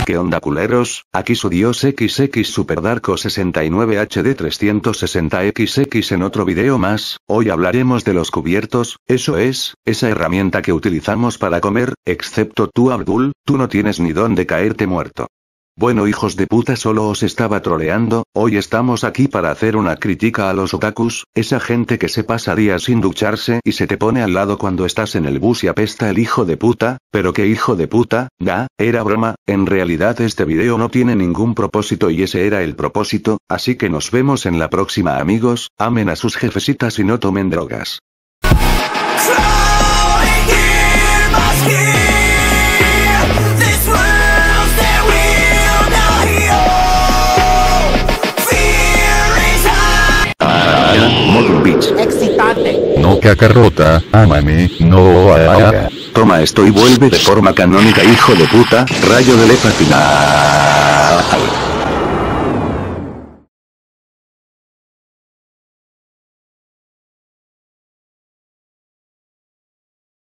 ¿Qué onda culeros? Aquí su dios XX Super Darko 69 HD 360XX en otro video más. Hoy hablaremos de los cubiertos, eso es, esa herramienta que utilizamos para comer, excepto tú Abdul, tú no tienes ni dónde caerte muerto. Bueno hijos de puta, solo os estaba troleando, hoy estamos aquí para hacer una crítica a los otakus, esa gente que se pasa días sin ducharse y se te pone al lado cuando estás en el bus y apesta el hijo de puta, pero qué hijo de puta, era broma, en realidad este video no tiene ningún propósito y ese era el propósito, así que nos vemos en la próxima amigos, amen a sus jefecitas y no tomen drogas. Excitante. No cacarrota, ámame, no haga. Toma esto y vuelve de forma canónica hijo de puta, rayo de lefa final.